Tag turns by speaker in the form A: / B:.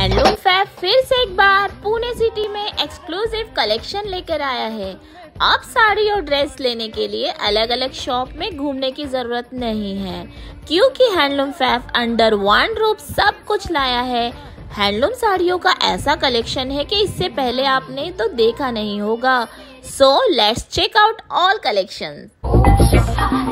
A: Handloom fab फिर से एक बार पुणे सिटी में एक्सक्लूसिव कलेक्शन लेकर आया है। अब साड़ी और ड्रेस लेने के लिए अलग अलग शॉप में घूमने की जरूरत नहीं है, क्योंकि Handloom Fab under one roof सब कुछ लाया है। हैंडलूम साड़ियों का ऐसा कलेक्शन है कि इससे पहले आपने तो देखा नहीं होगा। So let's check out all collection.